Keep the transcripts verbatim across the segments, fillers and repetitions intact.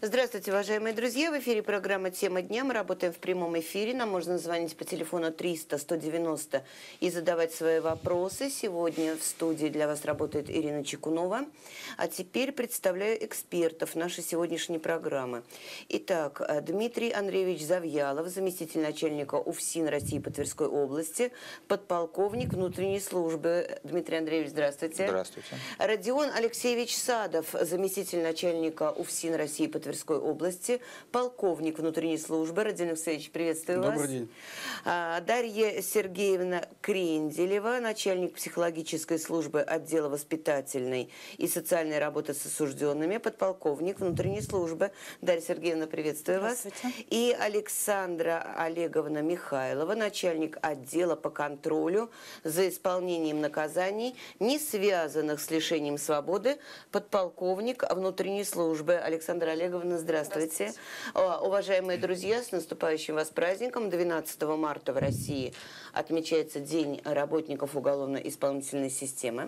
Здравствуйте, уважаемые друзья! В эфире программа «Тема дня». Мы работаем в прямом эфире. Нам можно звонить по телефону триста сто девяносто и задавать свои вопросы. Сегодня в студии для вас работает Ирина Чекунова. А теперь представляю экспертов нашей сегодняшней программы. Итак, Дмитрий Андреевич Завьялов, заместитель начальника УФСИН России по Тверской области, подполковник внутренней службы. Дмитрий Андреевич, здравствуйте. Здравствуйте. Родион Алексеевич Садов, заместитель начальника УФСИН России по Тверской области, полковник внутренней службы. Родион Алексеевич, приветствую вас. Добрый день. Дарья Сергеевна Кренделева, начальник психологической службы отдела воспитательной и социальной работы с осужденными, подполковник внутренней службы. Дарья Сергеевна, приветствую вас. И Александра Олеговна Михайлова, начальник отдела по контролю за исполнением наказаний, не связанных с лишением свободы, подполковник внутренней службы. Александра Олеговна, здравствуйте. Здравствуйте. Уважаемые друзья, с наступающим вас праздником. двенадцатого марта в России отмечается День работников уголовно-исполнительной системы.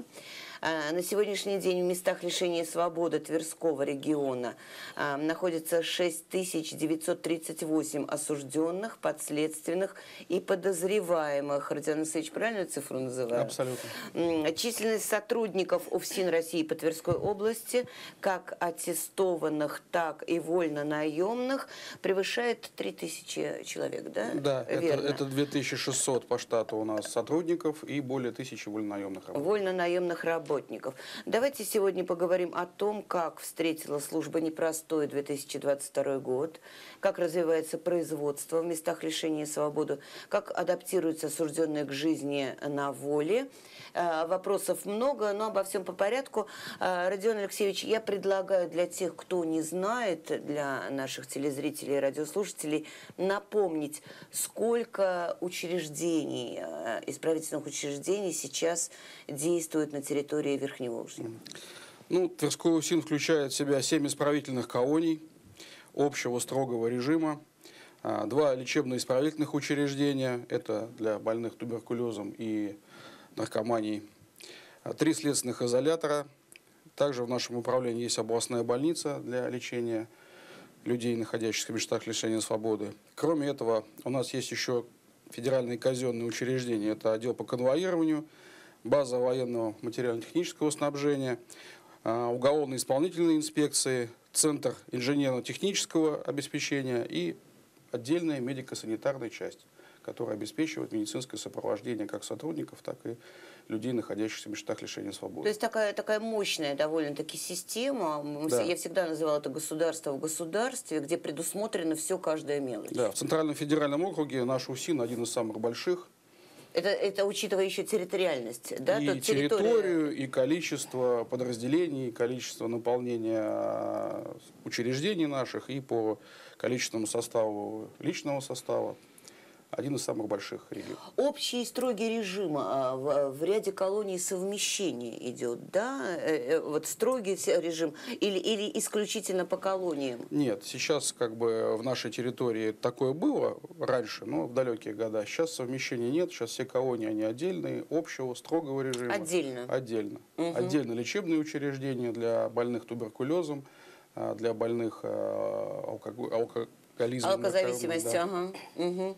На сегодняшний день в местах лишения свободы Тверского региона находится шесть тысяч девятьсот тридцать восемь осужденных, подследственных и подозреваемых. Родион Алексеевич, правильную цифру называю? Абсолютно. Численность сотрудников УФСИН России по Тверской области, как аттестованных, так и вольно-наемных, превышает три тысячи человек, да? Да, это, это две тысячи шестьсот по штату у нас сотрудников и более тысячи вольно-наемных работников. Вольно-наемных работников. Давайте сегодня поговорим о том, как встретила служба непростой две тысячи двадцать второй год, как развивается производство в местах лишения свободы, как адаптируются осужденные к жизни на воле. Вопросов много, но обо всем по порядку. Родион Алексеевич, я предлагаю для тех, кто не знает, для наших телезрителей и радиослушателей, напомнить, сколько учреждений, исправительных учреждений сейчас действует на территории Верхневолжья. Ну, Тверской УФСИН включает в себя семь исправительных колоний общего строгого режима, два лечебно-исправительных учреждения, это для больных туберкулезом и наркоманией, три следственных изолятора. Также в нашем управлении есть областная больница для лечения людей, находящихся в местах лишения свободы. Кроме этого, у нас есть еще федеральные казенные учреждения. Это отдел по конвоированию, база военного материально-технического снабжения, уголовно-исполнительные инспекции, центр инженерно-технического обеспечения и отдельная медико-санитарная часть, которая обеспечивает медицинское сопровождение как сотрудников, так и людей, находящихся в местах лишения свободы. То есть такая, такая мощная довольно-таки система. Да. Я всегда называла это государство в государстве, где предусмотрено все, каждая мелочь. Да, в Центральном федеральном округе наш УФСИН один из самых больших. Это, это учитывая еще территориальность, да? И территорию, и количество подразделений, и количество наполнения учреждений наших, и по количественному составу личного состава. Один из самых больших регионов. Общий строгий режим а, в, в ряде колоний совмещения идет, да? Э, вот строгий режим или, или исключительно по колониям? Нет, сейчас как бы в нашей территории такое было раньше, но в далекие годы. Сейчас совмещения нет, сейчас все колонии, они отдельные, общего строгого режима. Отдельно? Отдельно. Угу. Отдельно лечебные учреждения для больных туберкулезом, для больных алкоголем. Алкозависимость, да. Ага. Угу.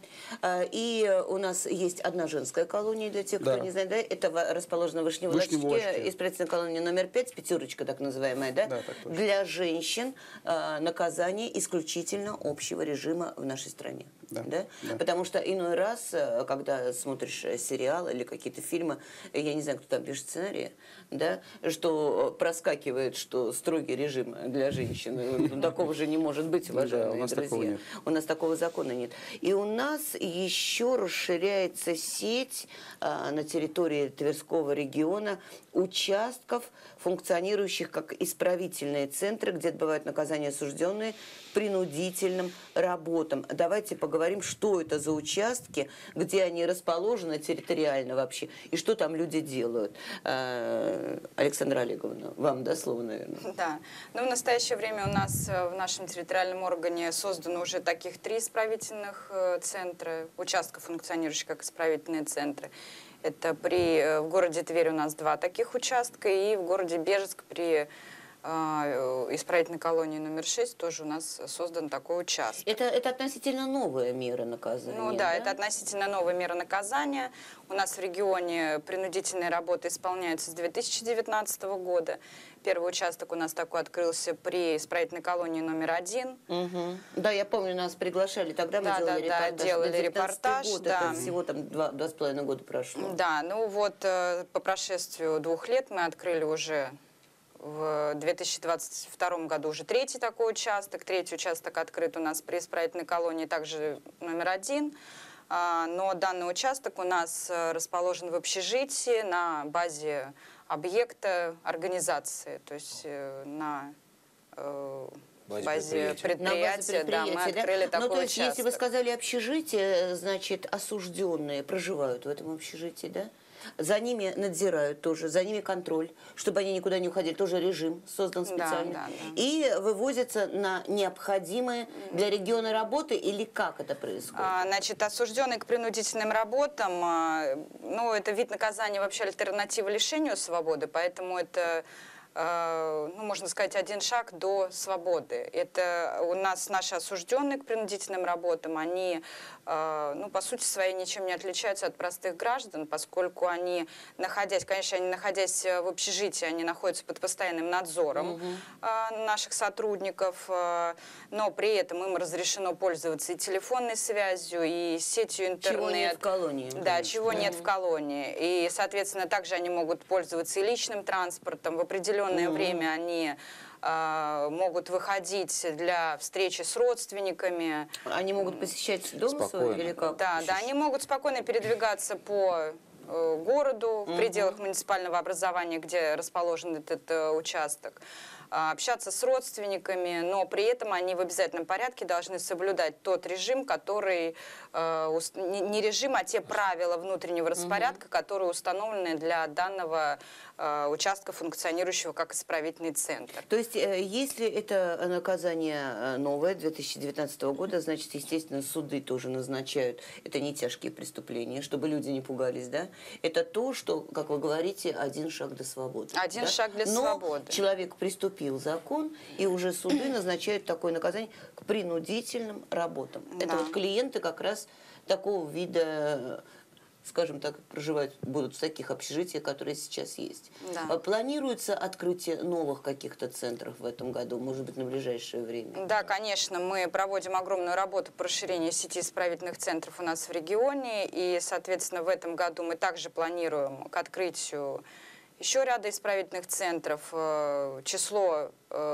И у нас есть одна женская колония, для тех, кто да. не знает, да? Это расположена в Вышневолочске, исправительная колония номер пять, пятерочка так называемая, да? Да, так точно. Для женщин наказание исключительно общего режима в нашей стране. Да. Да? Да. Потому что иной раз, когда смотришь сериал или какие-то фильмы, я не знаю, кто там пишет сценарии, да, что проскакивает, что строгий режим для женщин. Такого же не может быть, уважаемые друзья. Нет. У нас такого закона нет. И у нас еще расширяется сеть а, на территории Тверского региона участков, функционирующих как исправительные центры, где отбывают наказание осужденные принудительным работам. Давайте поговорим, что это за участки, где они расположены территориально вообще, и что там люди делают. А, Александра Олеговна, вам, да, слово, наверное? Да. Ну, в настоящее время у нас в нашем территориальном органе создано уже таких три исправительных центра, участков, функционирующих как исправительные центры. Это при, в городе Тверь у нас два таких участка, и в городе Бежецк при исправительной колонии номер шесть тоже у нас создан такой участок. Это, это относительно новая мера наказания? Ну да, да, это относительно новая мера наказания. У нас в регионе принудительные работы исполняются с две тысячи девятнадцатого года. Первый участок у нас такой открылся при исправительной колонии номер один. Угу. Да, я помню, нас приглашали, тогда мы да, делали да, репортаж. Да, делали репортаж. Год, да. Это всего там два, два с половиной года прошло. Да, ну вот по прошествию двух лет мы открыли уже в две тысячи двадцать втором году уже третий такой участок. Третий участок открыт у нас при исправительной колонии, также номер один. Но данный участок у нас расположен в общежитии на базе объекта организации, то есть на базе, базе предприятия. На базе предприятия, да, мы открыли да? такой Ну, то есть, участок. если вы сказали общежитие, значит, осужденные проживают в этом общежитии, да? За ними надзирают тоже, за ними контроль, чтобы они никуда не уходили. Тоже режим создан специально. Да, да, да. И вывозятся на необходимые для региона работы, или как это происходит? А, значит, осужденные к принудительным работам, а, ну, это вид наказания вообще альтернатива лишению свободы, поэтому это... ну, можно сказать, один шаг до свободы. Это у нас наши осужденные к принудительным работам, они, ну, по сути своей, ничем не отличаются от простых граждан, поскольку они, находясь, конечно, они, находясь в общежитии, они находятся под постоянным надзором угу. наших сотрудников, но при этом им разрешено пользоваться и телефонной связью, и сетью интернет. Чего нет в колонии. Да, конечно. чего да. нет в колонии. И, соответственно, также они могут пользоваться и личным транспортом в определенном Mm-hmm. время они э, могут выходить для встречи с родственниками. Они могут посещать дом спокойно. свой или как? Да, да, они могут спокойно передвигаться по э, городу mm-hmm. в пределах муниципального образования, где расположен этот э, участок, общаться с родственниками, но при этом они в обязательном порядке должны соблюдать тот режим, который, э, не режим, а те правила внутреннего распорядка, угу. которые установлены для данного э, участка, функционирующего как исправительный центр. То есть, э, если это наказание новое, две тысячи девятнадцатого года, значит, естественно, суды тоже назначают, это не тяжкие преступления, чтобы люди не пугались, да? Это то, что, как вы говорите, один шаг до свободы. Один да? шаг для Но свободы. Человек приступил закон, и уже суды назначают такое наказание к принудительным работам. Да. Это вот клиенты как раз такого вида, скажем так, проживать будут в таких общежитиях, которые сейчас есть. Да. Планируется открытие новых каких-то центров в этом году, может быть, на ближайшее время? Да, конечно, мы проводим огромную работу по расширению сети исправительных центров у нас в регионе, и, соответственно, в этом году мы также планируем к открытию еще ряда исправительных центров. Число,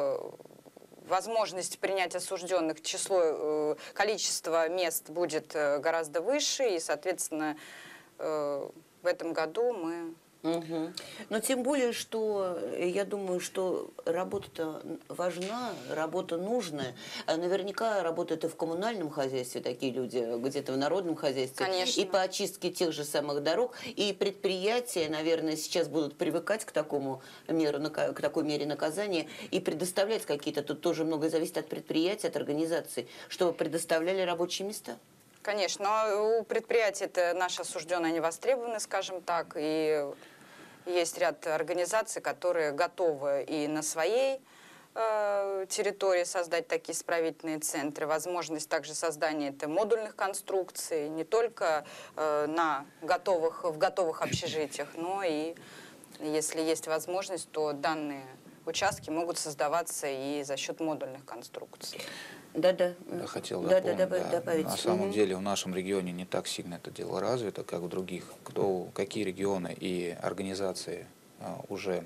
возможность принять осужденных, число, количество мест будет гораздо выше, и, соответственно, в этом году мы... Угу. Но тем более, что я думаю, что работа важна, работа нужная. Наверняка работают и в коммунальном хозяйстве такие люди, где-то в народном хозяйстве. Конечно. И по очистке тех же самых дорог. И предприятия, наверное, сейчас будут привыкать к такому меру, к такой мере наказания и предоставлять какие-то, тут тоже многое зависит от предприятия, от организаций, чтобы предоставляли рабочие места. Конечно, но у предприятий это наши осужденные, они востребованы, скажем так, и есть ряд организаций, которые готовы и на своей э, территории создать такие исправительные центры, возможность также создания это модульных конструкций, не только э, на готовых, в готовых общежитиях, но и если есть возможность, то данные участки могут создаваться и за счет модульных конструкций. Да-да. Я хотел да, дополнить, да, да. добавить. На самом угу. деле в нашем регионе не так сильно это дело развито, как в других. Кто, какие регионы и организации а, уже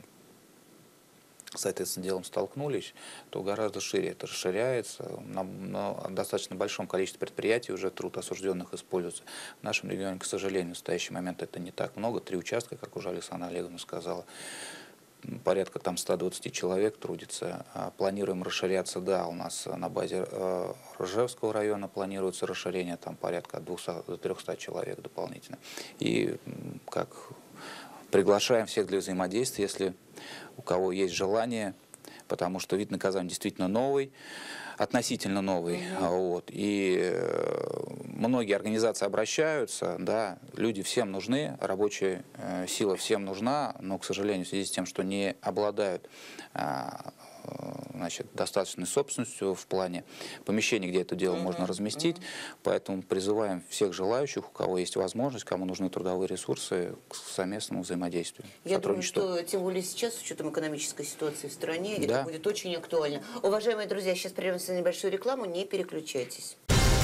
с этим делом столкнулись, то гораздо шире это расширяется. На, на достаточно большом количестве предприятий уже труд осужденных используется. В нашем регионе, к сожалению, в настоящий момент это не так много. Три участка, как уже Александра Олеговна сказала. Порядка там ста двадцати человек трудится. Планируем расширяться, да, у нас на базе э, Ржевского района планируется расширение, там порядка от двухсот до трёхсот человек дополнительно. И как приглашаем всех для взаимодействия, если у кого есть желание, потому что вид наказания действительно новый, относительно новый. Mm-hmm. Вот. И многие организации обращаются, да, люди всем нужны, рабочая э, сила всем нужна, но, к сожалению, в связи с тем, что не обладают э, значит, достаточной собственностью в плане помещений, где это дело mm-hmm. можно разместить. Mm-hmm. Поэтому призываем всех желающих, у кого есть возможность, кому нужны трудовые ресурсы, к совместному взаимодействию. Я думаю, что тем более сейчас, с учетом экономической ситуации в стране, да. это будет очень актуально. Уважаемые друзья, сейчас прервемся на небольшую рекламу, не переключайтесь.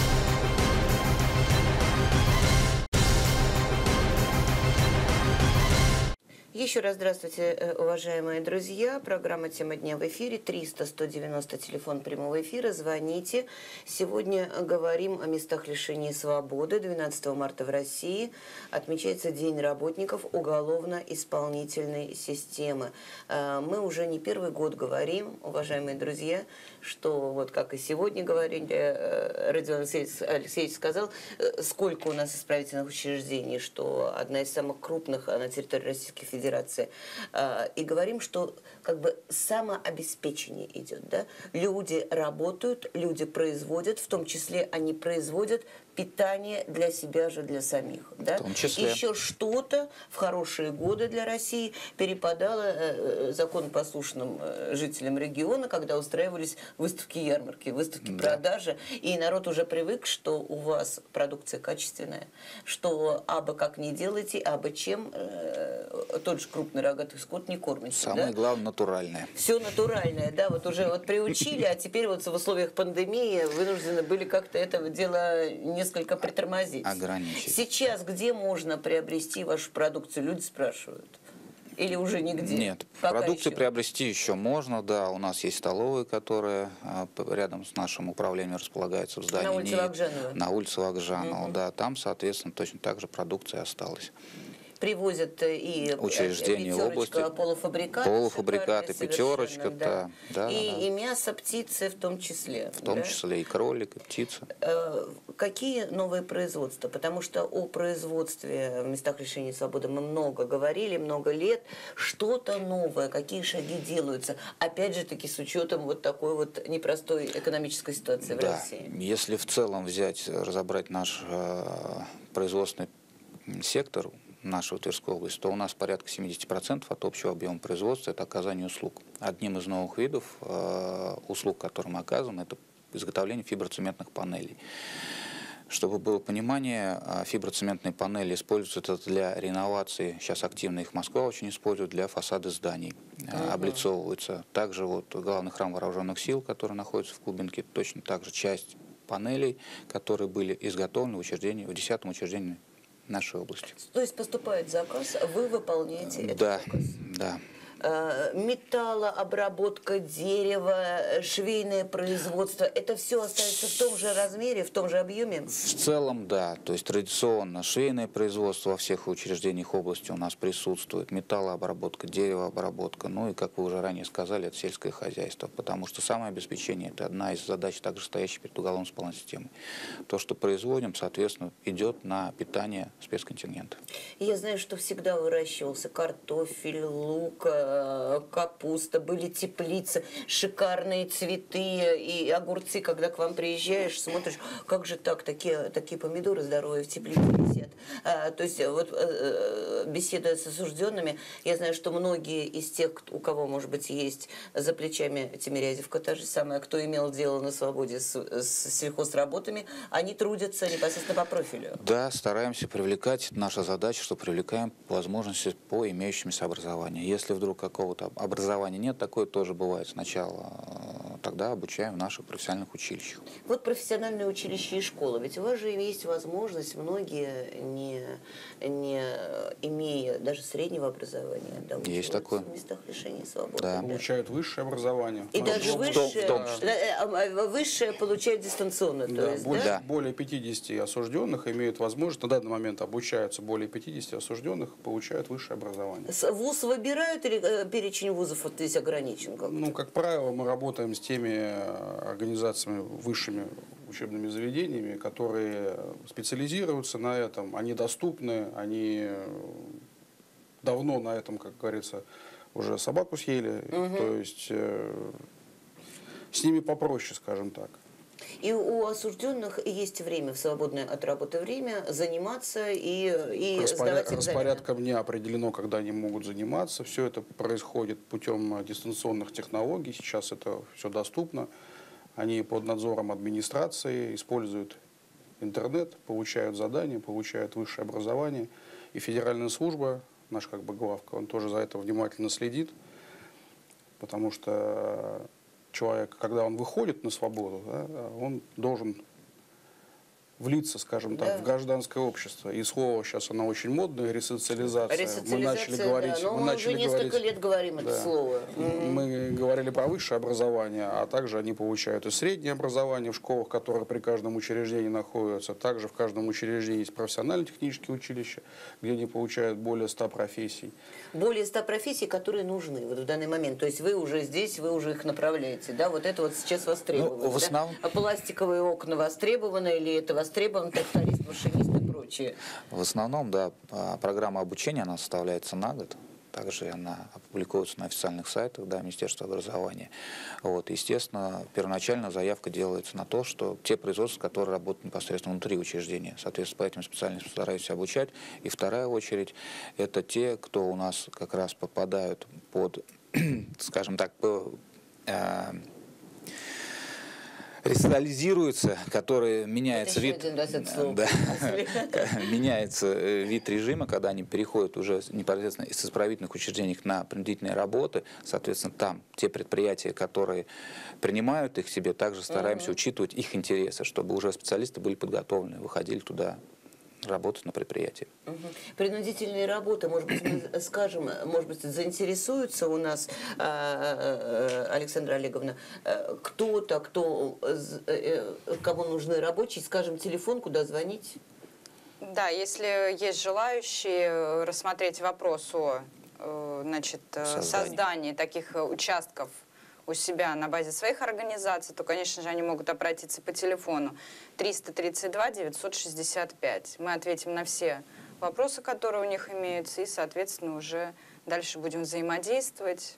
Еще раз здравствуйте, уважаемые друзья. Программа «Тема дня» в эфире. триста сто девяносто, телефон прямого эфира. Звоните. Сегодня говорим о местах лишения свободы. двенадцатого марта в России отмечается День работников уголовно-исполнительной системы. Мы уже не первый год говорим, уважаемые друзья, что вот как и сегодня говорили, Родион Алексеевич, Алексеевич сказал, сколько у нас исправительных учреждений, что одна из самых крупных на территории Российской Федерации. И говорим, что как бы самообеспечение идет. Да? Люди работают, люди производят, в том числе они производят питание для себя же, для самих. Да? В том числе. Еще что-то в хорошие годы для России перепадало э, законопослушным э, жителям региона, когда устраивались выставки, ярмарки, выставки, да. продажи. И народ уже привык, что у вас продукция качественная, что абы как не делаете, абы чем э, тот же крупный рогатый скот не кормите. Самое да? главное, натуральное. Все натуральное, да, вот уже вот приучили, а теперь вот в условиях пандемии вынуждены были как-то это дело не несколько притормозить. Ограничить. Сейчас где можно приобрести вашу продукцию? Люди спрашивают. Или уже нигде? Нет, Пока продукцию еще. приобрести еще можно, да. У нас есть столовые, которые а, рядом с нашим управлением располагаются в здании. На улице Вакжанова? На улице Вакжанова, угу. да. Там, соответственно, точно так же продукция осталась. Привозят и учреждения области, полуфабрикаты, полуфабрикаты, пятерочка, да, да, и, да, да. и мясо, птицы в том числе. В том да? числе и кролик, и птица. Какие новые производства? Потому что о производстве в местах лишения свободы мы много говорили, много лет. Что-то новое, какие шаги делаются? Опять же таки с учетом вот такой вот непростой экономической ситуации в да. России. Если в целом взять, разобрать наш э, производственный сектор нашего Тверской области, то у нас порядка семьдесят процентов от общего объема производства это оказание услуг. Одним из новых видов э, услуг, которые мы оказываем, это изготовление фиброцементных панелей. Чтобы было понимание, фиброцементные панели используются для реновации, сейчас активно их Москва очень использует, для фасада зданий, uh-huh. облицовываются. Также вот главный храм вооруженных сил, который находится в Кубинке, точно так же часть панелей, которые были изготовлены в учреждении, в десятом учреждении нашей области. То есть поступает заказ, вы выполняете этот да, заказ? Да. Металлообработка дерева, швейное производство, это все остается в том же размере, в том же объеме? В целом, да. То есть традиционно швейное производство во всех учреждениях области у нас присутствует, металлообработка, деревообработка, ну и, как вы уже ранее сказали, это сельское хозяйство, потому что самообеспечение – это одна из задач, также стоящей перед уголовно-исполнительной системой. То, что производим, соответственно, идет на питание спецконтингента. Я знаю, что всегда выращивался картофель, лук, капуста, были теплицы, шикарные цветы и огурцы. Когда к вам приезжаешь, смотришь, как же так, такие, такие помидоры здоровые в теплице висят. А, то есть вот беседуя с осужденными, я знаю, что многие из тех, у кого, может быть, есть за плечами Тимирязевка, та же самая, кто имел дело на свободе с, с сельхозработами, они трудятся непосредственно по профилю. Да, стараемся привлекать. Наша задача, что привлекаем по возможности по имеющимся образованию. Если вдруг какого-то образования нет, такое тоже бывает сначала, тогда обучаем в наших профессиональных училищах. Вот профессиональные училища и школы, ведь у вас же есть возможность, многие, не, не имея даже среднего образования, да, есть такое. В местах лишения свободы. Да. Получают высшее образование. И даже в высшее, в том числе. высшее получают дистанционно. Да, То есть, более, да? более пятидесяти осужденных имеют возможность, на данный момент обучаются более пятидесяти осужденных, получают высшее образование. ВУЗ выбирают или перечень вузов вот здесь ограничен? Как-то? Ну, как правило, мы работаем с теми организациями, высшими учебными заведениями, которые специализируются на этом, они доступны, они давно на этом, как говорится, уже собаку съели, угу. То есть э, с ними попроще, скажем так. И у осужденных есть время, в свободное от работы время, заниматься и, и Распоряд... сдавать экзамены. Распорядком дня определено, когда они могут заниматься. Все это происходит путем дистанционных технологий. Сейчас это все доступно. Они под надзором администрации используют интернет, получают задания, получают высшее образование. И федеральная служба, наш как бы главка, он тоже за это внимательно следит. Потому что человек, когда он выходит на свободу, да, он должен влиться, скажем так, да. в гражданское общество. И слово сейчас оно очень модное, ресоциализация. Ресоциализация, мы начали говорить, да. Но мы, мы начали уже несколько говорить, лет говорим да, это слово. Мы говорили про высшее образование, а также они получают и среднее образование в школах, которые при каждом учреждении находятся. Также в каждом учреждении есть профессионально-технические училища, где они получают более ста профессий. Более ста профессий, которые нужны вот в данный момент. То есть вы уже здесь, вы уже их направляете, да? Вот это вот сейчас востребовано. Ну, в основном... да? А пластиковые окна востребованы или это востребовано, тракторист, машинист и прочее? В основном, да, программа обучения, она составляется на год. Также она опубликуется на официальных сайтах, да, Министерства образования. Вот, естественно, первоначально заявка делается на то, что те производства, которые работают непосредственно внутри учреждения. Соответственно, по этим специальностям стараются обучать. И вторая очередь, это те, кто у нас как раз попадают под, скажем так, по, э, ресоциализируются, которые меняется вид, да, меняется вид режима, когда они переходят уже непосредственно из исправительных учреждений на принудительные работы. Соответственно, там те предприятия, которые принимают их себе, также стараемся uh-huh. учитывать их интересы, чтобы уже специалисты были подготовлены, выходили туда работать на предприятии. Угу. Принудительные работы, может быть, мы скажем, может быть, заинтересуются у нас, Александра Олеговна, кто-то, кто, кому нужны рабочие, скажем, телефон, куда звонить? Да, если есть желающие рассмотреть вопрос о, значит, Создание. создании таких участков у себя на базе своих организаций, то, конечно же, они могут обратиться по телефону триста тридцать два девятьсот шестьдесят пять. Мы ответим на все вопросы, которые у них имеются, и, соответственно, уже дальше будем взаимодействовать.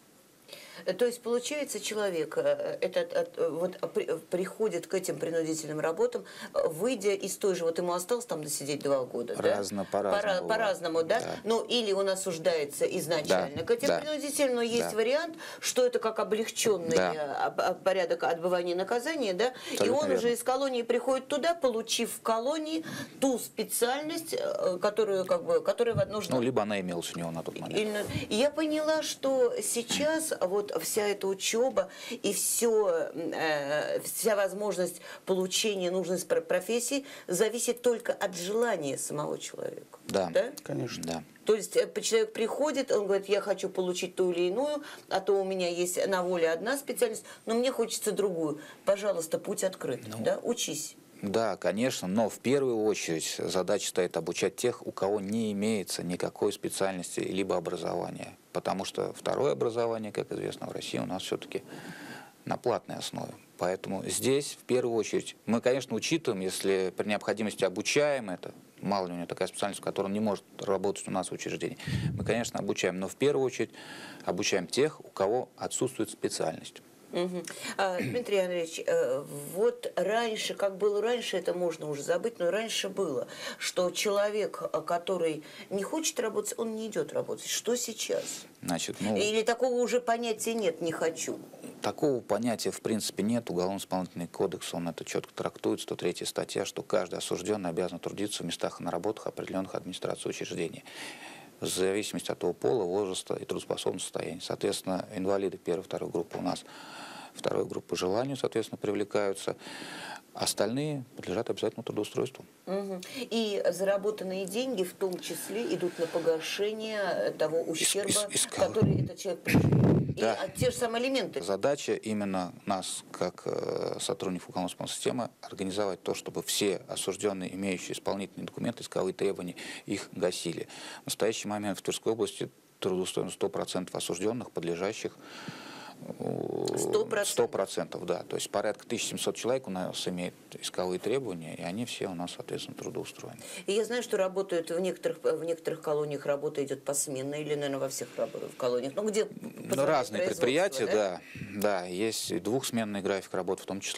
То есть, получается, человек этот, вот, приходит к этим принудительным работам, выйдя из той же, вот ему осталось там досидеть два года, Разно, да? по-разному. По-разному, да? да? Ну, или он осуждается изначально да, к этим да, принудительным, но есть да. вариант, что это как облегченный да. порядок отбывания наказания, да? Абсолютно И он верно. уже из колонии приходит туда, получив в колонии ту специальность, которую, как бы, которая нужна. Ну, либо она имелась у него на тот момент. И я поняла, что сейчас вот вся эта учеба и все, э, вся возможность получения нужной профессии зависит только от желания самого человека. Да, да? Конечно. Да. То есть человек приходит, он говорит, я хочу получить ту или иную, а то у меня есть на воле одна специальность, но мне хочется другую. Пожалуйста, путь открыт, ну, да? Учись. Да, конечно, но в первую очередь задача стоит обучать тех, у кого не имеется никакой специальности либо образования. Потому что второе образование, как известно, в России у нас все-таки на платной основе. Поэтому здесь, в первую очередь, мы, конечно, учитываем, если при необходимости обучаем это, мало ли у него такая специальность, в которой он не может работать у нас в учреждении, мы, конечно, обучаем, но в первую очередь обучаем тех, у кого отсутствует специальность. Угу. А, Дмитрий Андреевич, вот раньше, как было раньше, это можно уже забыть, но раньше было, что человек, который не хочет работать, он не идет работать. Что сейчас? Значит, ну, Или такого уже понятия нет, не хочу? Такого понятия, в принципе, нет. Уголовно-исполнительный кодекс, он это четко трактует, сто третья статья, что каждый осужденный обязан трудиться в местах и на работах, определенных администрацией учреждения, в зависимости от того пола, возраста и трудоспособного состояния. Соответственно, инвалиды первой, второй группы у нас, второй группы по желанию, соответственно, привлекаются. Остальные подлежат обязательному трудоустройству. Угу. И заработанные деньги в том числе идут на погашение того ущерба, Ис- ис- который этот человек проживет. Да. И те же самые алименты. Задача именно нас, как э, сотрудников уголовно-исполнительной системы, организовать то, чтобы все осужденные, имеющие исполнительные документы, исковые требования, их гасили. В настоящий момент в Тверской области трудоустроено сто процентов осужденных, подлежащих сто процентов, да. То есть порядка тысяча семьсот человек у нас имеют исковые требования, и они все у нас, соответственно, трудоустроены. И я знаю, что работают в некоторых, в некоторых колониях, работа идет посменно, или, наверное, во всех в колониях. Ну, где разные предприятия, да? да, да, есть двухсменный график работы в том числе.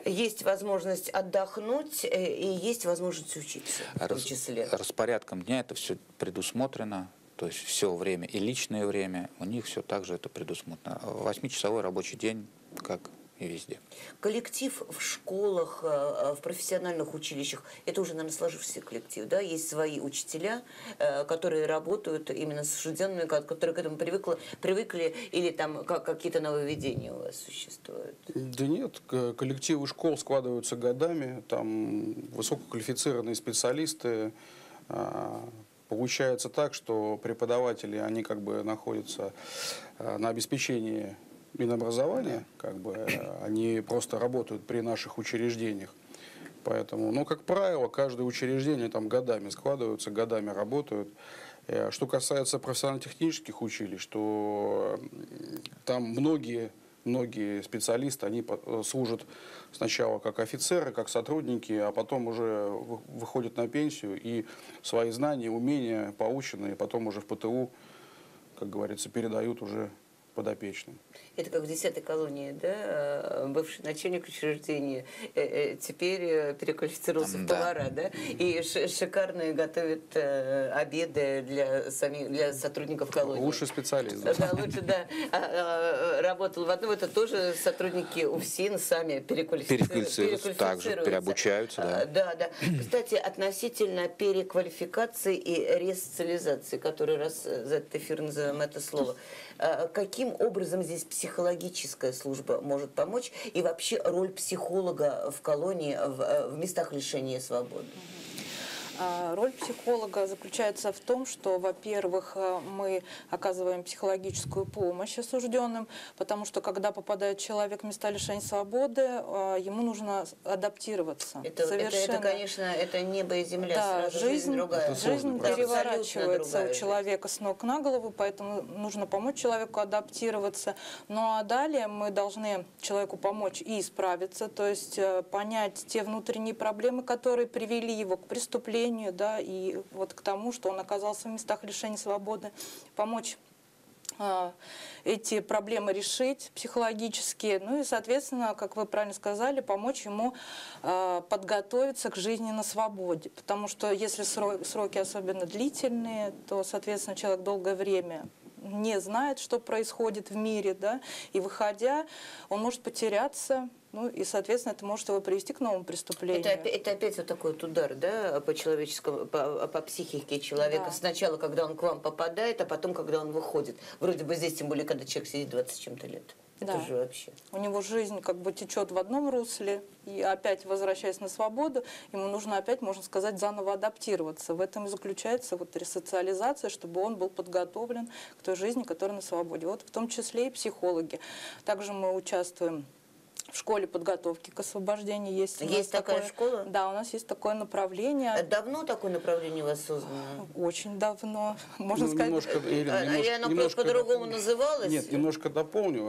Есть возможность отдохнуть э, и есть возможность учиться, в том числе. Распорядком дня это все предусмотрено, то есть все время и личное время, у них все также это предусмотрено. Восьмичасовой рабочий день, как и везде. Коллектив в школах, э, в профессиональных училищах, это уже, наверное, сложившийся коллектив, да? Есть свои учителя, э, которые работают именно с осужденными, которые к этому привыкли, привыкли или там как, какие-то нововведения у вас существуют? Да нет, к- коллективы школ складываются годами, там высококвалифицированные специалисты. а, Получается так, что преподаватели, они как бы находятся а, на обеспечении Минобразования, как бы, э, они просто работают при наших учреждениях. Поэтому, ну, как правило, каждое учреждение там годами складываются, годами работают. Э, Что касается профессионально-технических училищ, то м, там многие, многие специалисты, они по- э, служат сначала как офицеры, как сотрудники, а потом уже вы- выходят на пенсию и свои знания, умения, полученные, потом уже в ПТУ, как говорится, передают уже подопечным. Это как в десятой колонии, да? Бывший начальник учреждения э, э, теперь э, переквалифицировался в Да. повара, да? И ш- шикарные готовят э, обеды для самих для сотрудников колонии. Лучший специалист. да. Да, лучше, да. А, а, работал в одном, это тоже сотрудники УФСИН сами переквалифицируются. Переквалифицируются, также переобучаются, да. А, Да, да. Кстати, относительно переквалификации и ресоциализации, который раз за этот эфир называем это слово, а, каким образом здесь психологическая служба может помочь и вообще роль психолога в колонии, в, в местах лишения свободы? А, Роль психолога заключается в том, что, во-первых, э, мы оказываем психологическую помощь осужденным, потому что, когда попадает человек в места лишения свободы, э, ему нужно адаптироваться. Это, это, это, конечно, это небо и земля, Да, сразу жизнь, жизнь, другая. Это сложный жизнь процесс. переворачивается Абсолютно у человека с ног на голову, поэтому нужно помочь человеку адаптироваться. Ну а далее мы должны человеку помочь и исправиться, то есть э, понять те внутренние проблемы, которые привели его к преступлению, да, и вот к тому, что он оказался в местах лишения свободы, помочь э, эти проблемы решить психологически, ну и, соответственно, как вы правильно сказали, помочь ему э, подготовиться к жизни на свободе. Потому что если сро- сроки особенно длительные, то, соответственно, человек долгое время не знает, что происходит в мире, да, и выходя, он может потеряться, ну и, соответственно, это может его привести к новому преступлению. Это, опя- это опять вот такой вот удар, да, по человеческому, по, по психике человека. Да. Сначала, когда он к вам попадает, а потом, когда он выходит. Вроде бы здесь, тем более, когда человек сидит двадцать с чем-то лет. Это Да. же вообще. У него жизнь как бы течет в одном русле, и опять возвращаясь на свободу, ему нужно опять, можно сказать, заново адаптироваться. В этом и заключается вот ресоциализация, чтобы он был подготовлен к той жизни, которая на свободе. Вот в том числе и психологи. Также мы участвуем в школе подготовки к освобождению. Есть, у нас Есть такая такое- школа? Да, у нас есть такое направление. Давно такое направление у вас создано? Очень давно, можно Ну, сказать. немножко, Ирина, А- а немножко- оно немножко по-другому дополню. называлось? Нет, немножко дополню.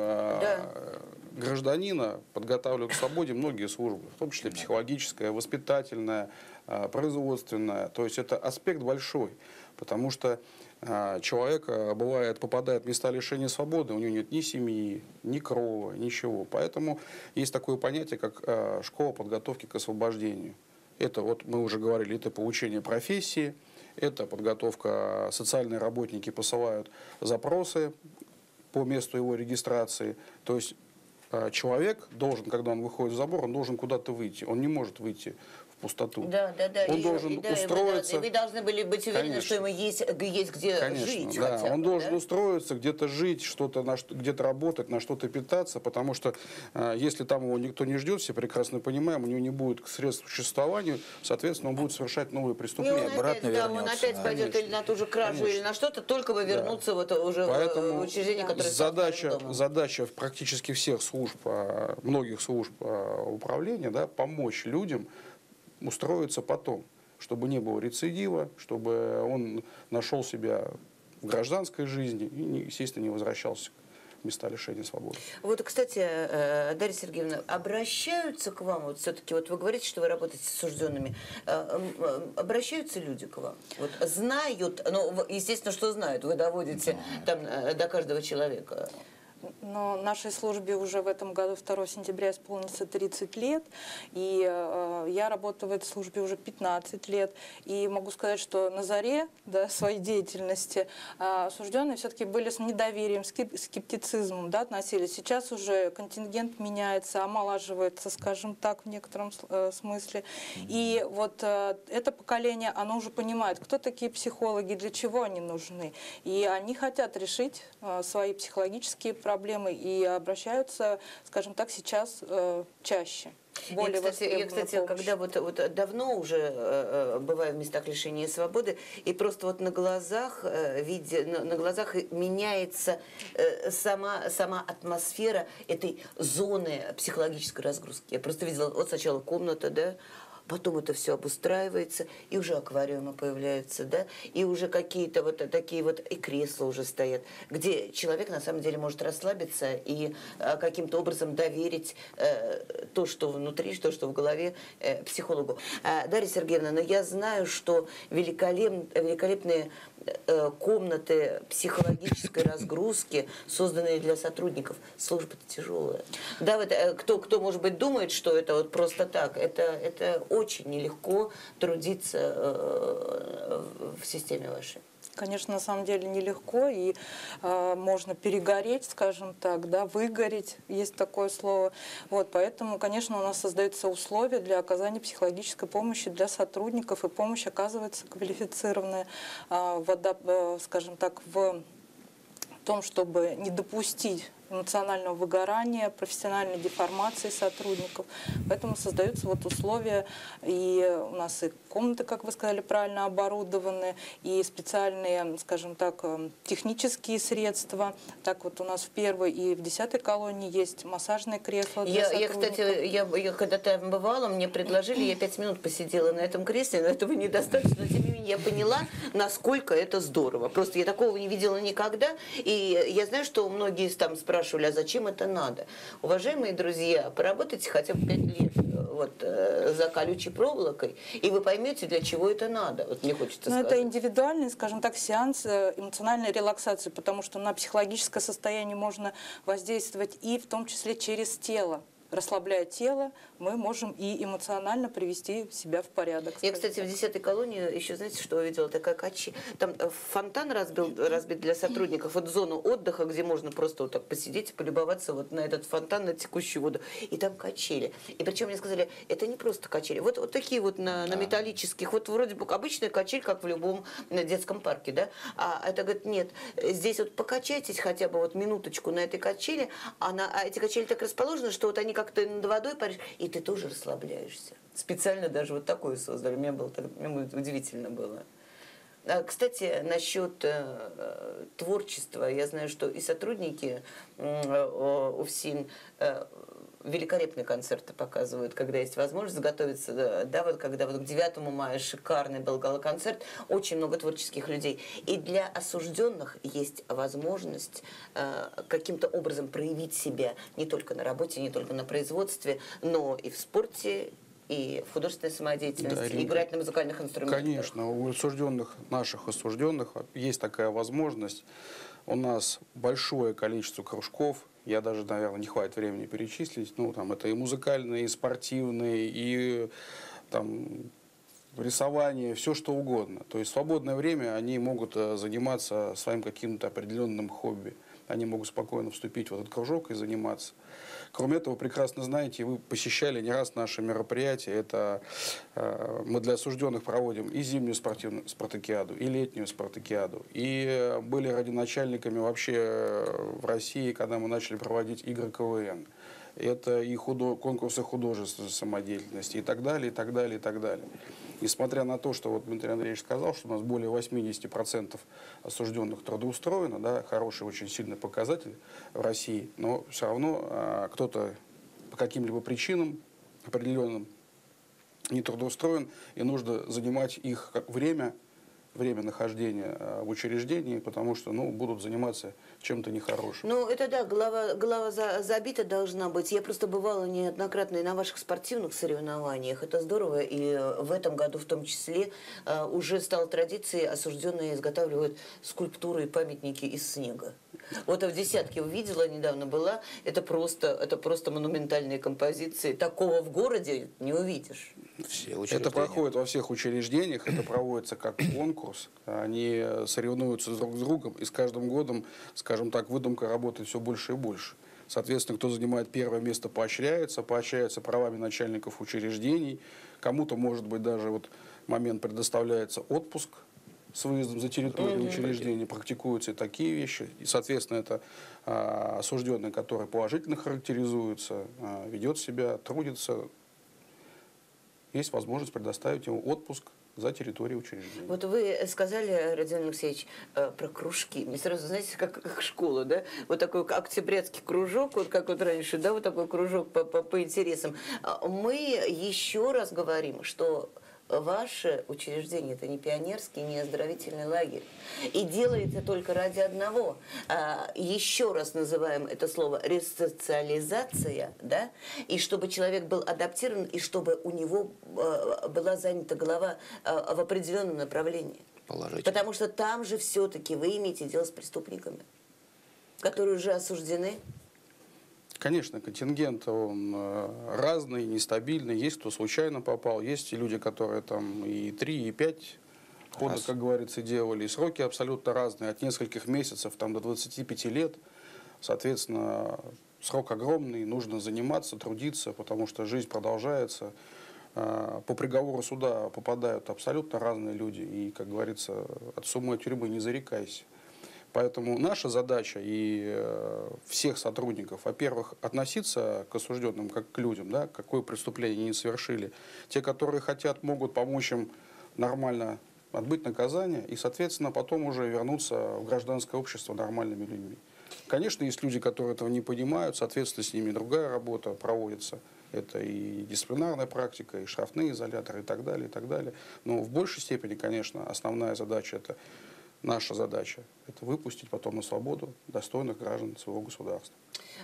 А, Гражданина подготавливают к свободе многие службы, в том числе психологическая, воспитательная, а, производственная. То есть это аспект большой, потому что а, человек, а, бывает, попадает в места лишения свободы, у него нет ни семьи, ни крова, ничего. Поэтому есть такое понятие, как а, школа подготовки к освобождению. Это, вот мы уже говорили, это получение профессии, это подготовка, социальные работники посылают запросы по месту его регистрации. То есть а, человек должен, когда он выходит в забор, он должен куда-то выйти. Он не может выйти в пустоту. Да, да, да. Он и- должен и да, и вы устроиться. должны- Вы должны были быть уверены, Конечно. что ему есть, есть где Конечно, жить. да. хотя Он бы, должен да? устроиться, где-то жить, что-то на что- где-то работать, на что-то питаться, потому что а, если там его никто не ждет, все прекрасно понимаем, у него не будет средств к существованию, соответственно, он будет совершать новые И он преступления. опять, обратно да, он вернется, опять да. пойдет Конечно. или на ту же кражу, Конечно. или на что-то, только бы вернуться вот уже в- Поэтому в учреждение, которое задача, стало домом. задача практически всех служб, а, многих служб а, управления, да, помочь людям устроиться потом, чтобы не было рецидива, чтобы он нашел себя в гражданской жизни и, не- естественно, не возвращался в места лишения свободы. Вот, кстати, э, Дарья Сергеевна, обращаются к вам, вот все-таки, вот вы говорите, что вы работаете с осужденными, э, м, э, обращаются люди к вам? Вот знают, ну, в- естественно, что знают, вы доводите там э, до каждого человека. но нашей службе уже в этом году второго сентября исполнится тридцать лет, и э, я работаю в этой службе уже пятнадцать лет, и могу сказать, что на заре, да, своей деятельности э, осужденные все-таки были с недоверием, скеп- скептицизмом, да, относились. Сейчас уже контингент меняется, омолаживается, скажем так, в некотором э, смысле. И вот э, это поколение, оно уже понимает, кто такие психологи, для чего они нужны. И они хотят решить э, свои психологические проблемы и обращаются, скажем так, сейчас э, чаще. Более Я, кстати, я, кстати помощь. когда вот, вот давно уже э, бываю в местах лишения свободы, и просто вот на глазах, э, видя, на, на глазах меняется э, сама, сама атмосфера этой зоны психологической разгрузки. Я просто видела, вот сначала комната, да, потом это все обустраивается, и уже аквариумы появляются, да, и уже какие-то вот такие вот, и кресла уже стоят, где человек на самом деле может расслабиться и а, каким-то образом доверить э, то, что внутри, то, что в голове э, психологу. А, Дарья Сергеевна, но я знаю, что великолеп, великолепные э, комнаты психологической разгрузки, созданные для сотрудников, служба-то тяжелая. Да, вот, э, кто, кто, может быть, думает, что это вот просто так, это, это очень нелегко трудиться э, в системе вашей. Конечно, на самом деле нелегко, и э, можно перегореть, скажем так, да, выгореть, есть такое слово. Вот, поэтому, конечно, у нас создаются условия для оказания психологической помощи для сотрудников, и помощь оказывается квалифицированная, э, в, э, скажем так, в том, чтобы не допустить эмоционального выгорания, профессиональной деформации сотрудников. Поэтому создаются вот условия, и у нас и комнаты, как вы сказали, правильно оборудованы, и специальные, скажем так, технические средства. Так вот у нас в первой и в десятой колонии есть массажные кресла для я, я, сотрудников. кстати, я, я когда там бывала, мне предложили, я пять минут посидела на этом кресле, но этого недостаточно, но тем не менее я поняла, насколько это здорово. Просто я такого не видела никогда, и я знаю, что многие там спрашивают, спрашивали, а зачем это надо? Уважаемые друзья, поработайте хотя бы пять лет вот, за колючей проволокой, и вы поймете, для чего это надо. Вот мне хочется Но сказать. это индивидуальный, скажем так, сеанс эмоциональной релаксации, потому что на психологическое состояние можно воздействовать и в том числе через тело. Расслабляя тело, мы можем и эмоционально привести себя в порядок. Я, кстати, в десятой колонии еще, знаете, что увидела? Такая качи. Там фонтан разбил, разбит для сотрудников, вот зону отдыха, где можно просто вот так посидеть и полюбоваться вот на этот фонтан, на текущую воду. И там качели. И причем мне сказали, это не просто качели. Вот, вот такие вот на, на металлических, вот вроде бы обычная качель, как в любом детском парке, да? А это, говорит, нет, здесь вот покачайтесь хотя бы вот минуточку на этой качели, а, на, а эти качели так расположены, что вот они как-то над водой паришь, и ты тоже расслабляешься. Специально даже вот такое создали. Мне было, так, мне удивительно было. А, кстати, насчет э, творчества. Я знаю, что и сотрудники э, УФСИН э, великолепные концерты показывают, когда есть возможность готовиться. Да, да, вот когда вот к девятому мая шикарный был гала-концерт, очень много творческих людей. И для осужденных есть возможность э, каким-то образом проявить себя не только на работе, не только на производстве, но и в спорте, и в художественной самодеятельности, Да, и играть на музыкальных инструментах. Конечно, у осужденных, наших осужденных есть такая возможность. У нас большое количество кружков, я даже, наверное, не хватит времени перечислить, ну, там, это и музыкальные, и спортивные, и там, рисование, все что угодно. То есть в свободное время они могут заниматься своим каким-то определенным хобби. Они могут спокойно вступить в этот кружок и заниматься. Кроме этого, прекрасно знаете, вы посещали не раз наши мероприятия. Это э, мы для осужденных проводим и зимнюю спортивную спартакиаду, и летнюю спартакиаду. И были родоначальниками вообще в России, когда мы начали проводить игры КВН. Это и худо... конкурсы художественной самодеятельности, и так далее, и так далее, и так далее. Несмотря на то, что вот Дмитрий Андреевич сказал, что у нас более восьмидесяти процентов осужденных трудоустроено, да, хороший очень сильный показатель в России, но все равно а, кто-то по каким-либо причинам определенным не трудоустроен, и нужно занимать их как время время нахождения э, в учреждении, потому что ну, будут заниматься чем-то нехорошим. Ну, это да, голова, голова за, забита должна быть. Я просто бывала неоднократно и на ваших спортивных соревнованиях. Это здорово. И в этом году в том числе э, уже стала традицией, осужденные изготавливают скульптуры и памятники из снега. Вот в «Десятке» увидела, недавно была. Это просто, это просто монументальные композиции. Такого в городе не увидишь. Все Это учреждения. проходит во всех учреждениях, это проводится как конкурс. Они соревнуются друг с другом, и с каждым годом, скажем так, выдумка работает все больше и больше. Соответственно, кто занимает первое место, поощряется, поощряется правами начальников учреждений. Кому-то, может быть, даже вот момент предоставляется отпуск с выездом за территорию mm-hmm. учреждения, практикуются и такие вещи. И, соответственно, это а, осужденный, который положительно характеризуется, а, ведет себя, трудится, есть возможность предоставить ему отпуск за территорией учреждения. Вот вы сказали, Родион Алексеевич, про кружки. Мне сразу, знаете, как, как школа, да? Вот такой октябрятский кружок, вот как вот раньше, да, вот такой кружок по, по, по интересам. Мы еще раз говорим, что ваше учреждение – это не пионерский, не оздоровительный лагерь. И делается только ради одного. А, еще раз называем это слово ресоциализация, да? И чтобы человек был адаптирован, и чтобы у него а, была занята голова а, в определенном направлении. Положительно. Потому что там же все-таки вы имеете дело с преступниками, которые уже осуждены. Конечно, контингент он э, разный, нестабильный. Есть кто случайно попал, есть и люди, которые там и три, и пять ходов, как говорится, делали. И сроки абсолютно разные, от нескольких месяцев там, до двадцати пяти лет. Соответственно, срок огромный, нужно заниматься, трудиться, потому что жизнь продолжается. Э, по приговору суда попадают абсолютно разные люди. И, как говорится, от суммы тюрьмы не зарекайся. Поэтому наша задача и э, всех сотрудников, во-первых, относиться к осужденным как к людям, да, какое преступление они совершили. Те, которые хотят, могут помочь им нормально отбыть наказание и, соответственно, потом уже вернуться в гражданское общество нормальными людьми. Конечно, есть люди, которые этого не понимают, соответственно, с ними другая работа проводится. Это и дисциплинарная практика, и штрафные изоляторы, и так далее, и так далее. Но в большей степени, конечно, основная задача – это наша задача – это выпустить потом на свободу достойных граждан своего государства.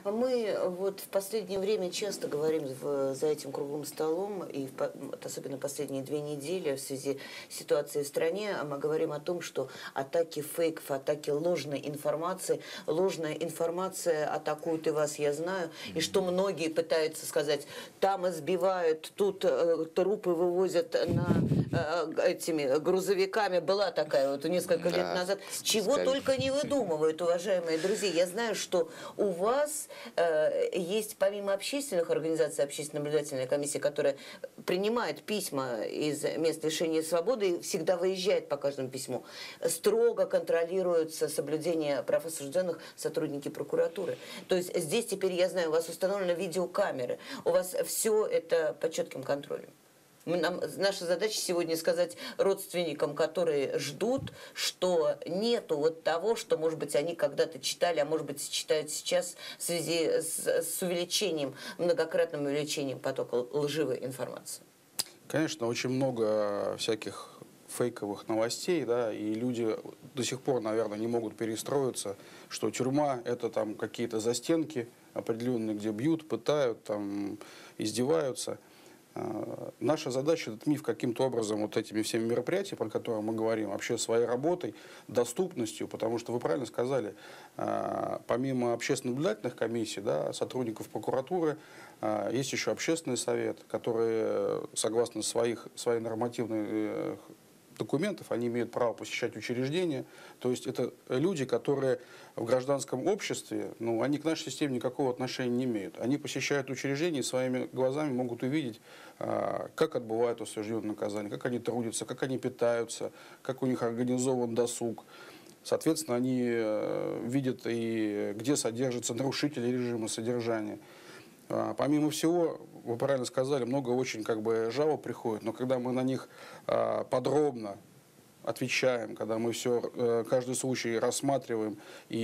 Мы вот в последнее время часто говорим в, за этим круглым столом, и в, вот особенно последние две недели в связи с ситуацией в стране, мы говорим о том, что атаки фейков, атаки ложной информации, ложная информация атакует и вас, я знаю, и что многие пытаются сказать, там избивают, тут э, трупы вывозят на, э, этими грузовиками, была такая вот несколько да, лет назад. Чего скорее. только не выдумывают, уважаемые друзья. Я знаю, что у вас э, есть, помимо общественных организаций, общественно-наблюдательная комиссия, которая принимает письма из мест лишения свободы и всегда выезжает по каждому письму, строго контролируется соблюдение прав осужденных сотрудники прокуратуры. То есть здесь теперь, я знаю, у вас установлены видеокамеры, у вас все это под четким контролем. Нам, наша задача сегодня сказать родственникам, которые ждут, что нету вот того, что, может быть, они когда-то читали, а может быть, читают сейчас в связи с, с увеличением, многократным увеличением потока лживой информации. Конечно, очень много всяких фейковых новостей, да, и люди до сих пор, наверное, не могут перестроиться, что тюрьма – это там какие-то застенки определенные, где бьют, пытают, там, издеваются. Наша задача этот миф каким-то образом вот этими всеми мероприятиями, про которые мы говорим, вообще своей работой, доступностью, потому что вы правильно сказали, помимо общественно-наблюдательных комиссий, да, сотрудников прокуратуры, есть еще общественный совет, который, согласно своих, своей нормативной документов, они имеют право посещать учреждения. То есть это люди, которые в гражданском обществе, ну, они к нашей системе никакого отношения не имеют. Они посещают учреждения и своими глазами могут увидеть, как отбывают осужденные наказания, как они трудятся, как они питаются, как у них организован досуг. Соответственно, они видят и где содержатся нарушители режима содержания. Помимо всего, вы правильно сказали, много очень как бы жалоб приходит, но когда мы на них подробно отвечаем, когда мы все, каждый случай рассматриваем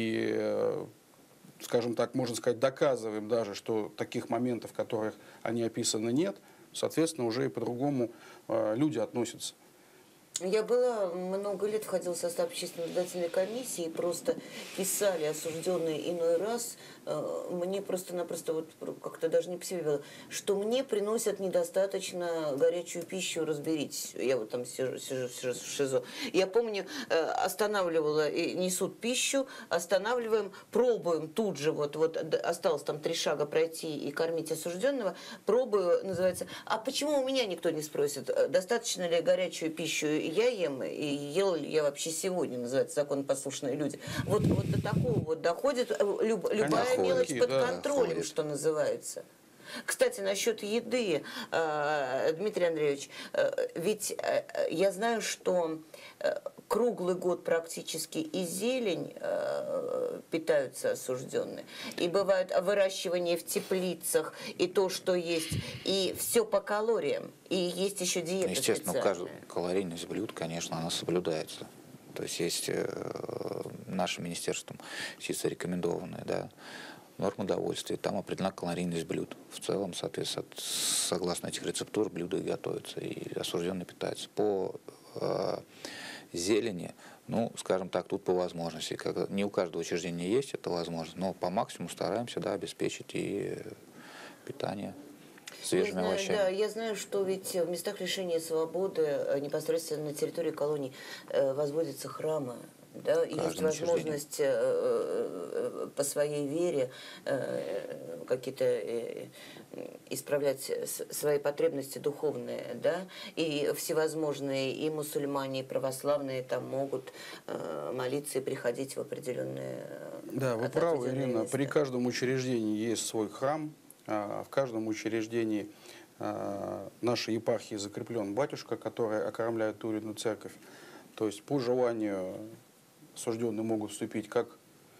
и, скажем так, можно сказать, доказываем даже, что таких моментов, в которых они описаны, нет, соответственно, уже и по-другому люди относятся. Я была много лет, входила в состав общественной наблюдательной комиссии, и просто писали осужденные иной раз. Мне просто-напросто вот как-то даже не по себе было, что мне приносят недостаточно горячую пищу, разберитесь. Я вот там сижу, сижу, сижу в ШИЗО. Я помню, останавливала, и несут пищу, останавливаем, пробуем тут же, вот, вот осталось там три шага пройти и кормить осужденного, пробую, называется, а почему у меня никто не спросит, достаточно ли горячую пищу я ем, и ел ли я вообще сегодня, называется, законопослушные люди. Вот, вот до такого вот доходит люб, любая Конечно, мелочь ходит, под да, контролем, ходит. что называется. Кстати, насчет еды, э, Дмитрий Андреевич, э, ведь э, я знаю, что э, круглый год практически и зелень э, питаются осужденные. И бывает выращивание в теплицах, и то, что есть, и все по калориям. И есть еще диета Естественно, специальная. каждая калорийность блюд, конечно, она соблюдается. То есть есть э, нашим министерством чисто рекомендованные, да, нормы довольствия, там определена калорийность блюд. В целом, соответственно, согласно этих рецептур, блюда и готовятся, и осужденные питаются. По э, зелени, ну, скажем так, тут по возможности. Как, не у каждого учреждения есть эта возможность, но по максимуму стараемся, да, обеспечить и питание свежими Я знаю, овощами. да, я знаю, что ведь в местах лишения свободы э, непосредственно на территории колоний э, возводятся храмы. Да, и есть возможность э, э, по своей вере э, какие-то э, исправлять свои потребности духовные, да, и всевозможные и мусульмане, и православные там могут э, молиться и приходить в определенные Да, вы правы, отведенные Ирина. места. При каждом учреждении есть свой храм. А, В каждом учреждении а, нашей епархии закреплен батюшка, который окормляет ту или иную церковь. То есть по желанию осужденные могут вступить как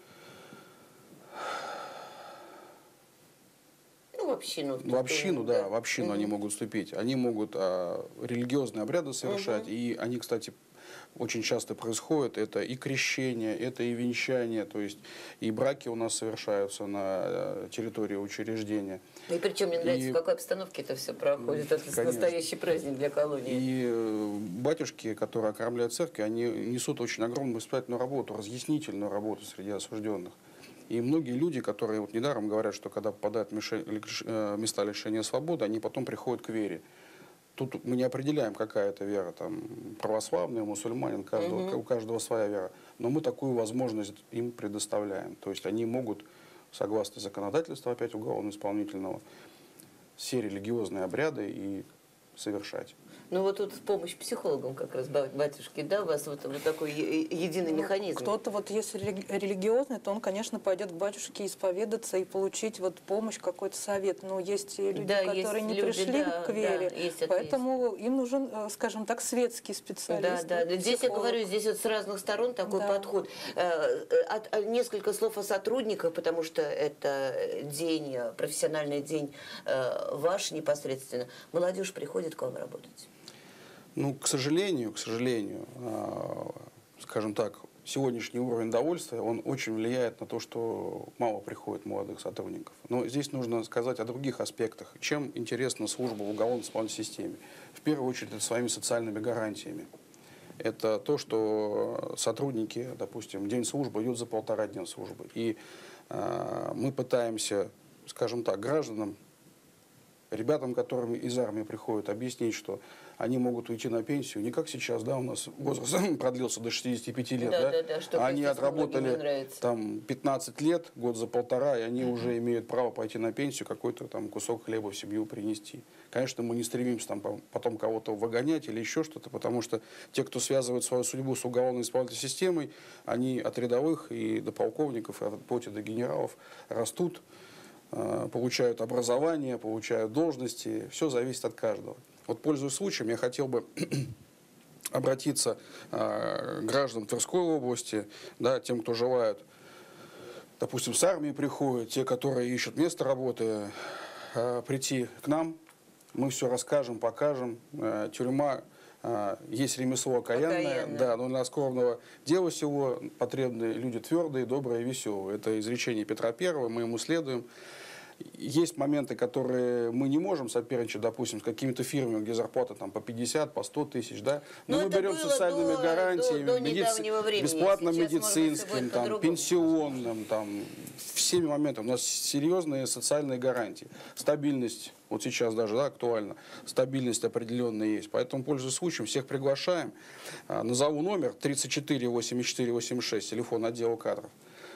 Ну, в общину. в общину, да, в общину они могут вступить. Они могут а, религиозные обряды совершать, и они, кстати, очень часто происходят. Это и крещение, это и венчание, то есть и браки у нас совершаются на э, территории учреждения. И причем мне нравится, И- в какой обстановке это все проходит. Это Конечно. настоящий праздник для колонии. И э, батюшки, которые окормляют церкви, они несут очень огромную воспитательную работу, разъяснительную работу среди осужденных. И многие люди, которые вот недаром говорят, что когда попадают в меше- лиш- э, места лишения свободы, они потом приходят к вере. Тут мы не определяем, какая это вера, там, православный, мусульманин, каждого, у каждого своя вера. Но мы такую возможность им предоставляем. То есть они могут, согласно законодательству, опять уголовно-исполнительного, все религиозные обряды и совершать. Ну вот тут в помощь психологам как раз, ба- батюшки, да, у вас вот, вот такой е- единый Ну, механизм. Кто-то вот если рели- религиозный, то он, конечно, пойдет к батюшке исповедаться и получить вот помощь, какой-то совет. Но есть и люди, Да, есть которые не люди, пришли да, к вере, да, есть это поэтому им нужен, э, скажем так, светский Да, специалист. да, вот да. Здесь я психолог. говорю, здесь вот с разных сторон такой Да. подход. Э, э, от- э, несколько слов о сотрудниках, потому что это день, э, профессиональный день э, ваш непосредственно. Молодежь приходит к вам работать. Ну, к сожалению, к сожалению, а, скажем так, сегодняшний уровень довольствия, он очень влияет на то, что мало приходит молодых сотрудников. Но здесь нужно сказать о других аспектах. Чем интересна служба в уголовно-исполнительной системе? В первую очередь, это своими социальными гарантиями. Это то, что сотрудники, допустим, день службы идет за полтора дня службы. И а, мы пытаемся, скажем так, гражданам, ребятам, которым из армии приходят, объяснить, что они могут уйти на пенсию, не как сейчас, да, у нас возраст продлился до шестидесяти пяти лет, Да, да, да, да, что, они естественно, многим не отработали нравится. там пятнадцать лет, год за полтора, и они уже имеют право пойти на пенсию, какой-то там кусок хлеба в семью принести. Конечно, мы не стремимся там по- потом кого-то выгонять или еще что-то, потому что те, кто связывает свою судьбу с уголовно-исполнительной системой, они от рядовых и до полковников, и от плоти до генералов растут, э, получают образование, получают должности, все зависит от каждого. Вот, пользуясь случаем, я хотел бы обратиться э, к гражданам Тверской области, да, тем, кто желает, допустим, с армии приходят, те, которые ищут место работы, э, прийти к нам, мы все расскажем, покажем. Э, тюрьма, э, есть ремесло окаянное, Окаянное. да, но для скромного дела сего потребны люди твердые, добрые, веселые. Это изречение Петра Первого, мы ему следуем. Есть моменты, которые мы не можем соперничать, допустим, с какими-то фирмами, где зарплата там по пятьдесят, по сто тысяч, да. Но, Но мы это берем было социальными до- гарантиями, до- до медици- недавнего времени. бесплатным Сейчас, может быть, всё медицинским, будет там, по-другому. пенсионным, там, всеми моментами. У нас серьезные социальные гарантии. Стабильность, вот сейчас даже, да, актуально, стабильность определенная есть. Поэтому, пользуясь случаем, всех приглашаем. А, Назову номер тридцать четыре восемьдесят четыре восемьдесят шесть, телефон отдела кадров.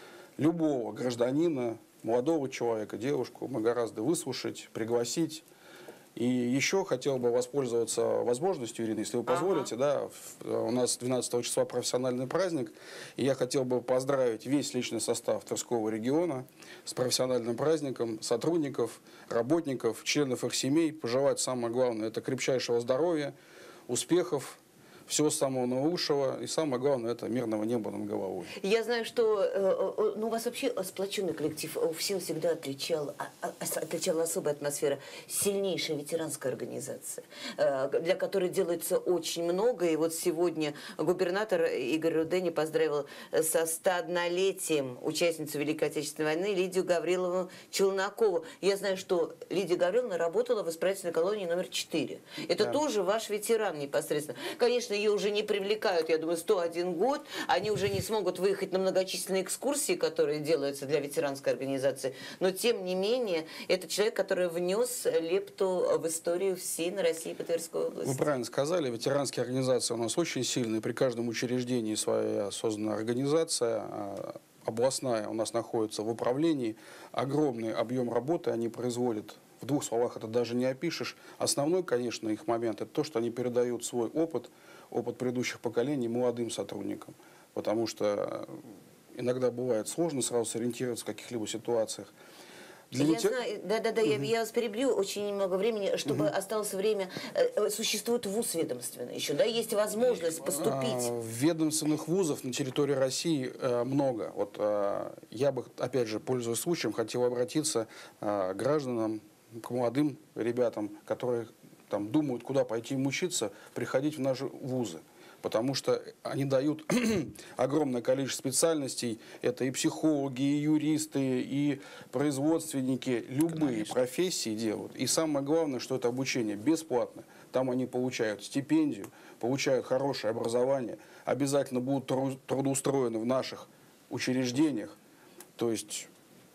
Любого гражданина, молодого человека, девушку мы гораздо выслушать, пригласить. И еще хотел бы воспользоваться возможностью, Ирина, если вы позволите, да, в- у нас двенадцатого числа профессиональный праздник, и я хотел бы поздравить весь личный состав Тверского региона с профессиональным праздником, сотрудников, работников, членов их семей, пожелать самое главное, это крепчайшего здоровья, успехов, всего самого наилучшего, и самое главное, это мирного неба над головой. Я знаю, что э, э, ну, у вас вообще сплоченный коллектив. Всем всегда отличала, а- а- отличала особая атмосфера. Сильнейшая ветеранская организация, э, для которой делается очень много. И вот сегодня губернатор Игорь Рудени поздравил со стоднолетием участницу Великой Отечественной войны Лидию Гавриловну Челнокову. Я знаю, что Лидия Гавриловна работала в исправительной колонии номер четыре. Это Да. тоже ваш ветеран непосредственно. Конечно, ее уже не привлекают, я думаю, сто один год. Они уже не смогут выехать на многочисленные экскурсии, которые делаются для ветеранской организации. Но, тем не менее, это человек, который внес лепту в историю всей на России по Тверской области. Вы правильно сказали, ветеранские организации у нас очень сильные. При каждом учреждении своя созданная организация, а, областная у нас находится в управлении. Огромный объем работы они производят. В двух словах это даже не опишешь. Основной, конечно, их момент – это то, что они передают свой опыт, опыт предыдущих поколений молодым сотрудникам. Потому что иногда бывает сложно сразу сориентироваться в каких-либо ситуациях. Для Я ветер- знаю, да-да-да, я, я вас перебью, очень немного времени, чтобы осталось время. Э, Существует вуз ведомственный еще, да, есть возможность поступить. А, Ведомственных вузов на территории России э, много. Вот э, я бы, опять же, пользуясь случаем, хотел обратиться э, к гражданам, к молодым ребятам, которые там думают, куда пойти им учиться, приходить в наши вузы. Потому что они дают огромное количество специальностей. Это и психологи, и юристы, и производственники. Любые профессии делают. И самое главное, что это обучение бесплатно. Там они получают стипендию, получают хорошее образование, обязательно будут тру- трудоустроены в наших учреждениях. То есть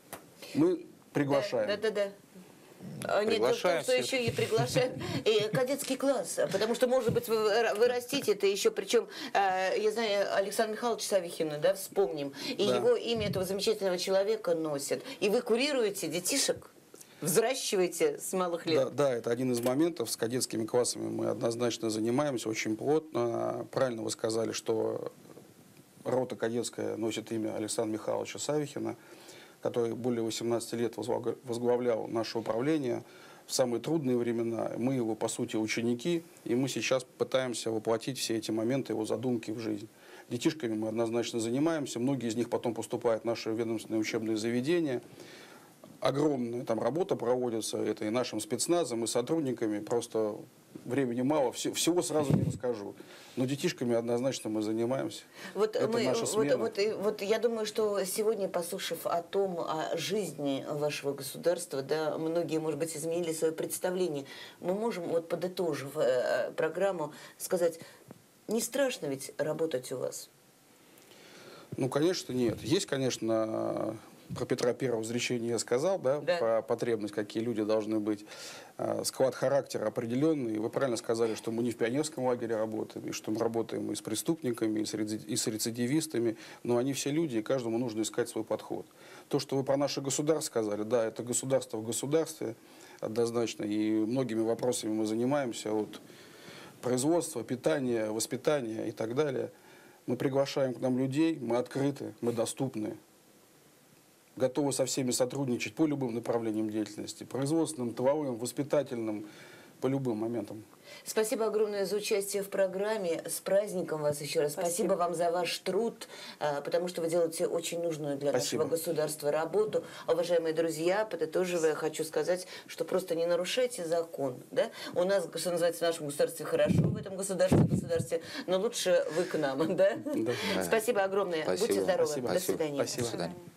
мы приглашаем. Да-да-да. А, Нет, дело в том, Приглашаем что всех. еще и приглашаем э, кадетский класс, потому что, может быть, вы, вы растите это еще, причем, э, я знаю, Александра Михайловича Савихина, да, вспомним, и Да. его имя этого замечательного человека носят, и вы курируете детишек, взращиваете с малых лет. Да, да, это один из моментов. С кадетскими классами мы однозначно занимаемся очень плотно. Правильно вы сказали, что рота кадетская носит имя Александра Михайловича Савихина, который более восемнадцати лет возглав- возглавлял наше управление в самые трудные времена. Мы его, по сути, ученики, и мы сейчас пытаемся воплотить все эти моменты, его задумки в жизнь. Детишками мы однозначно занимаемся. Многие из них потом поступают в наши ведомственные учебные заведения. Огромная там работа проводится, это и нашим спецназом, и сотрудниками, просто времени мало, все- всего сразу не расскажу. Но детишками однозначно мы занимаемся. Вот, Это мы, наша вот, смена. вот, и- вот я думаю, что сегодня, послушав о том, о жизни вашего государства, да, многие, может быть, изменили свое представление. Мы можем, вот подытожив э, программу, сказать, не страшно ведь работать у вас? Ну, конечно, нет. Есть, конечно, про Петра Первого изречение я сказал, да, Да. про потребность, какие люди должны быть. А, Склад характера определенный. Вы правильно сказали, что мы не в пионерском лагере работаем, и что мы работаем и с преступниками, и с, реди- и с рецидивистами, но они все люди, и каждому нужно искать свой подход. То, что вы про наше государство сказали, да, это государство в государстве, однозначно, и многими вопросами мы занимаемся, от производства, питания, воспитания и так далее. Мы приглашаем к нам людей, мы открыты, мы доступны. Готовы со всеми сотрудничать по любым направлениям деятельности, производственным, тыловым, воспитательным, по любым моментам. Спасибо огромное за участие в программе. С праздником вас еще раз. Спасибо, Спасибо. вам за ваш труд, а, потому что вы делаете очень нужную для Спасибо. нашего государства работу. Уважаемые друзья, подытоживая, хочу сказать, что просто не нарушайте закон. Да? У нас, что называется, в нашем государстве хорошо, в этом государстве, государстве, но лучше вы к нам. Да? Да. Спасибо огромное. Спасибо. Будьте здоровы. Спасибо. До свидания. Спасибо. До свидания.